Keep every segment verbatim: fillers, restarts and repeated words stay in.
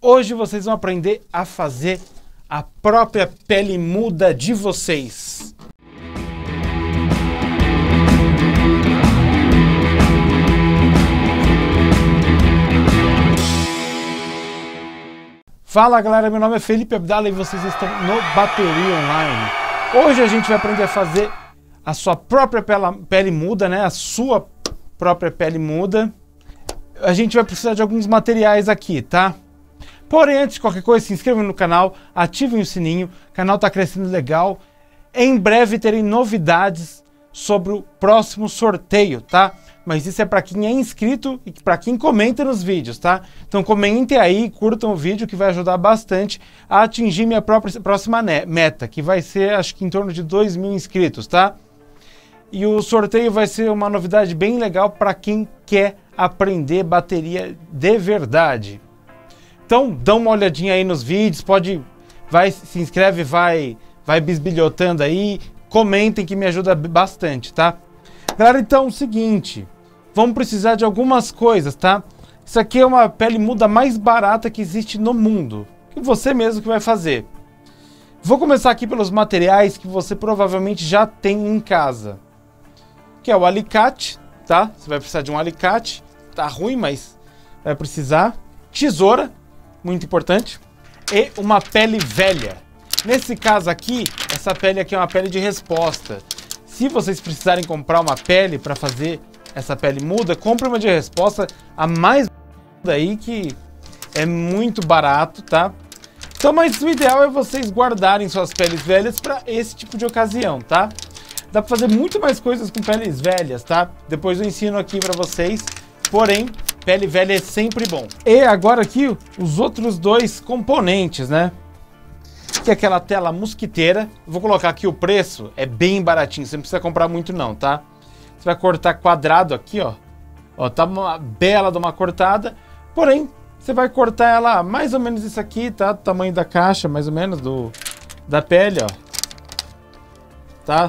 Hoje vocês vão aprender a fazer a própria pele muda de vocês. Fala galera, meu nome é Felipe Abdala e vocês estão no Bateria Online. Hoje a gente vai aprender a fazer a sua própria pele muda, né? A sua própria pele muda. A gente vai precisar de alguns materiais aqui, tá? Porém, antes de qualquer coisa, se inscrevam no canal, ativem o sininho, o canal tá crescendo legal. Em breve terei novidades sobre o próximo sorteio, tá? Mas isso é para quem é inscrito e para quem comenta nos vídeos, tá? Então comentem aí, curtam o vídeo que vai ajudar bastante a atingir minha própria próxima meta, que vai ser acho que em torno de dois mil inscritos, tá? E o sorteio vai ser uma novidade bem legal para quem quer aprender bateria de verdade. Então dá uma olhadinha aí nos vídeos, pode, vai, se inscreve, vai, vai bisbilhotando aí, comentem que me ajuda bastante, tá? Galera, então é o seguinte, vamos precisar de algumas coisas, tá? Isso aqui é uma pele muda mais barata que existe no mundo, que você mesmo que vai fazer. Vou começar aqui pelos materiais que você provavelmente já tem em casa, que é o alicate, tá? Você vai precisar de um alicate, tá ruim, mas vai precisar. Tesoura, muito importante, e uma pele velha. Nesse caso aqui, essa pele aqui é uma pele de resposta. Se vocês precisarem comprar uma pele para fazer essa pele muda, compre uma de resposta, a mais aí que é muito barato, tá? Então, mas o ideal é vocês guardarem suas peles velhas para esse tipo de ocasião, tá? Dá para fazer muito mais coisas com peles velhas, tá? Depois eu ensino aqui para vocês, porém, pele velha é sempre bom. E agora aqui, os outros dois componentes, né? Que é aquela tela mosquiteira. Vou colocar aqui o preço, é bem baratinho, você não precisa comprar muito não, tá? Você vai cortar quadrado aqui, ó. Ó, tá uma bela de uma cortada, porém, você vai cortar ela mais ou menos isso aqui, tá? Do tamanho da caixa, mais ou menos, do, da pele, ó. Tá?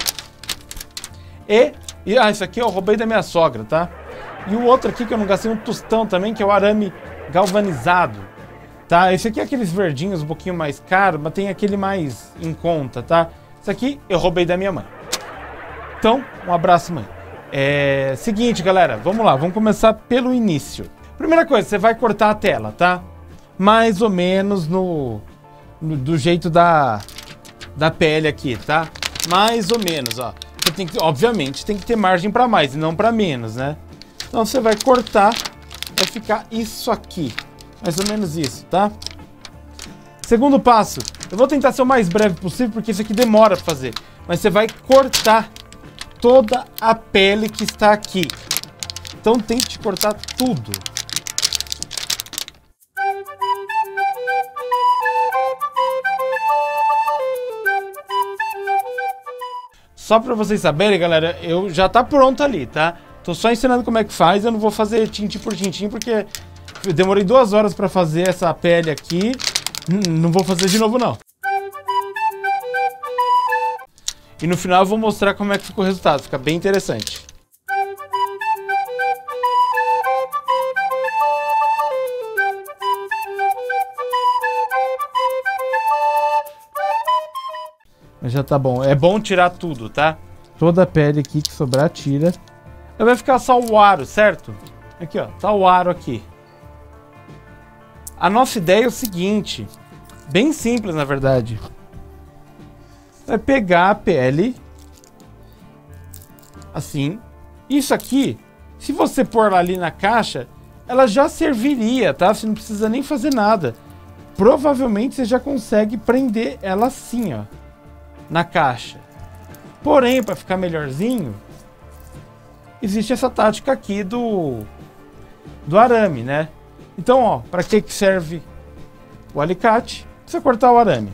E, e, ah, isso aqui eu roubei da minha sogra, tá? E o outro aqui que eu não gastei um tostão também, que é o arame galvanizado. Tá, esse aqui é aqueles verdinhos um pouquinho mais caro, mas tem aquele mais em conta, tá? Isso aqui eu roubei da minha mãe. Então, um abraço, mãe. É... Seguinte, galera, vamos lá, vamos começar pelo início. Primeira coisa, você vai cortar a tela, tá? Mais ou menos no, no do jeito da, da pele aqui, tá? Mais ou menos, ó. Você tem que, obviamente, tem que ter margem para mais e não para menos, né? Então você vai cortar, vai ficar isso aqui. Mais ou menos isso, tá? Segundo passo, eu vou tentar ser o mais breve possível, porque isso aqui demora pra fazer. Mas você vai cortar toda a pele que está aqui. Então tente cortar tudo. Só pra vocês saberem, galera, eu já tá pronto ali, tá? Tô só ensinando como é que faz, eu não vou fazer tintim por tintim, porque... eu demorei duas horas para fazer essa pele aqui. Não vou fazer de novo, não. E no final eu vou mostrar como é que ficou o resultado. Fica bem interessante. Mas já tá bom. É bom tirar tudo, tá? Toda a pele aqui que sobrar, tira. Aí vai ficar só o aro, certo? Aqui, ó. Tá o aro aqui. A nossa ideia é o seguinte, bem simples na verdade, é pegar a pele, assim, isso aqui, se você pôr ali na caixa, ela já serviria, tá? Você não precisa nem fazer nada, provavelmente você já consegue prender ela assim, ó, na caixa. Porém, para ficar melhorzinho, existe essa tática aqui do, do arame, né? Então, ó, para que que serve o alicate? Você cortar o arame.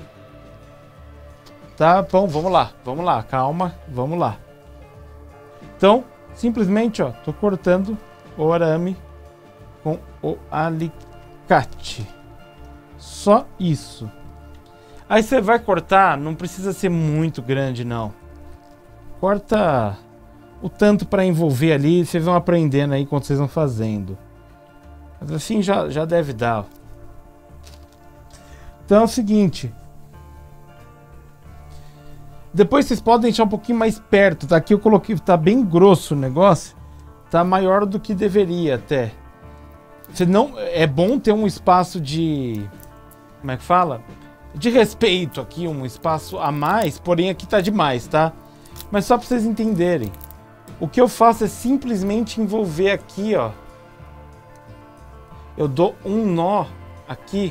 Tá bom, vamos lá, vamos lá, calma, vamos lá. Então, simplesmente, ó, tô cortando o arame com o alicate. Só isso. Aí você vai cortar, não precisa ser muito grande, não. Corta o tanto para envolver ali, vocês vão aprendendo aí quando vocês vão fazendo. Mas assim já, já deve dar. Então é o seguinte. Depois vocês podem deixar um pouquinho mais perto, tá? Aqui eu coloquei, tá bem grosso o negócio. Tá maior do que deveria até. Você não, é bom ter um espaço de... Como é que fala? De respeito aqui, um espaço a mais, porém aqui tá demais, tá? Mas só pra vocês entenderem. O que eu faço é simplesmente envolver aqui, ó. Eu dou um nó aqui.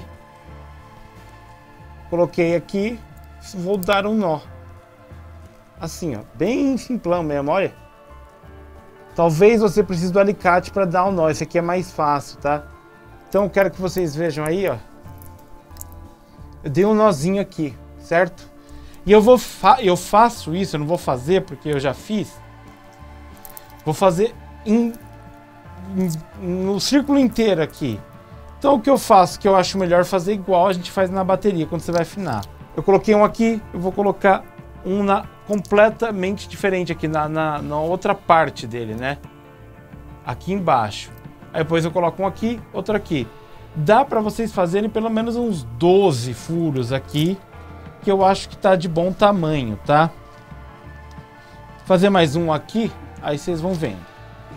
Coloquei aqui, vou dar um nó. Assim, ó, bem simplão mesmo, olha. Talvez você precise do alicate para dar um nó, esse aqui é mais fácil, tá? Então eu quero que vocês vejam aí, ó. Eu dei um nozinho aqui, certo? E eu vou fa eu faço isso, eu não vou fazer porque eu já fiz. Vou fazer em, em, no círculo inteiro aqui. Então o que eu faço, que eu acho melhor fazer igual a gente faz na bateria quando você vai afinar. Eu coloquei um aqui, eu vou colocar um na, completamente diferente aqui, na, na, na outra parte dele, né? Aqui embaixo. Aí depois eu coloco um aqui, outro aqui. Dá para vocês fazerem pelo menos uns doze furos aqui, que eu acho que tá de bom tamanho, tá? Vou fazer mais um aqui, aí vocês vão vendo.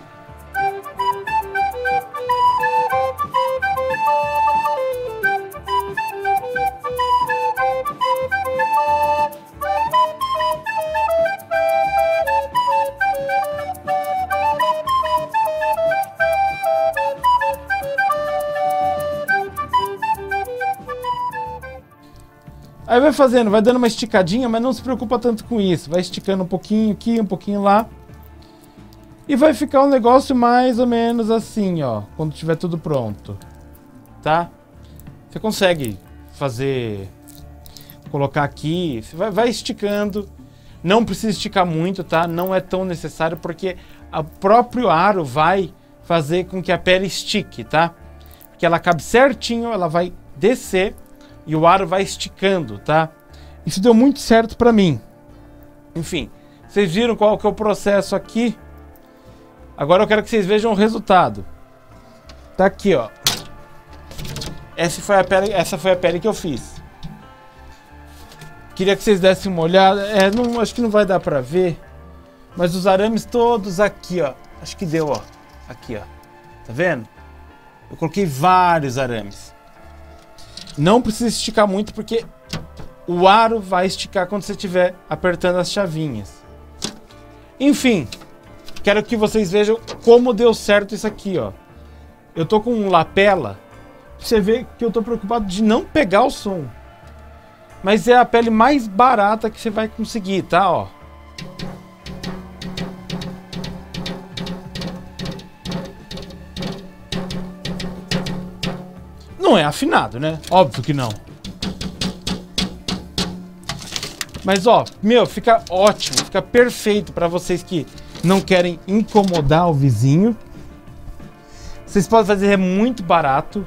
Aí vai fazendo, vai dando uma esticadinha, mas não se preocupa tanto com isso. Vai esticando um pouquinho aqui, um pouquinho lá. E vai ficar um negócio mais ou menos assim, ó. Quando tiver tudo pronto. Tá? Você consegue fazer... Colocar aqui. Você vai, vai esticando. Não precisa esticar muito, tá? Não é tão necessário, porque o próprio aro vai fazer com que a pele estique, tá? Porque ela cabe certinho, ela vai descer. E o aro vai esticando, tá? Isso deu muito certo pra mim. Enfim, vocês viram qual que é o processo aqui? Agora eu quero que vocês vejam o resultado. Tá aqui, ó. Essa foi a pele, essa foi a pele que eu fiz. Queria que vocês dessem uma olhada. É, não, acho que não vai dar pra ver. Mas os arames todos aqui, ó. Acho que deu, ó. Aqui, ó. Tá vendo? Eu coloquei vários arames. Não precisa esticar muito, porque o aro vai esticar quando você estiver apertando as chavinhas. Enfim, quero que vocês vejam como deu certo isso aqui, ó. Eu tô com um lapela, pra você ver que eu tô preocupado de não pegar o som. Mas é a pele mais barata que você vai conseguir, tá, ó. Não é afinado, né? Óbvio que não. Mas, ó, meu, fica ótimo, fica perfeito para vocês que não querem incomodar o vizinho. Vocês podem fazer, é muito barato.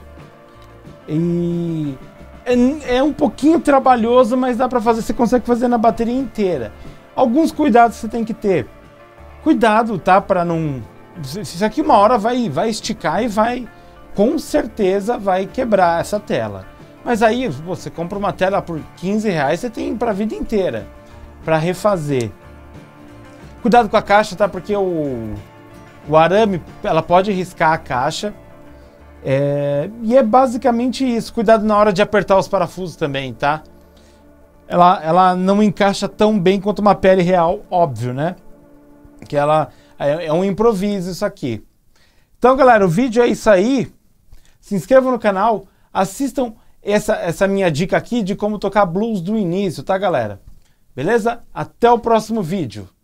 E é, é um pouquinho trabalhoso, mas dá para fazer, você consegue fazer na bateria inteira. Alguns cuidados você tem que ter. Cuidado, tá? Para não... Isso aqui uma hora vai, vai esticar e vai... Com certeza vai quebrar essa tela. Mas aí você compra uma tela por quinze reais, você tem para a vida inteira para refazer. Cuidado com a caixa, tá? Porque o, o arame, ela pode riscar a caixa. É, e é basicamente isso. Cuidado na hora de apertar os parafusos também, tá? Ela, ela não encaixa tão bem quanto uma pele real, óbvio, né? Que ela é, é um improviso isso aqui. Então, galera, o vídeo é isso aí. Se inscrevam no canal, assistam essa, essa minha dica aqui de como tocar blues do início, tá, galera? Beleza? Até o próximo vídeo.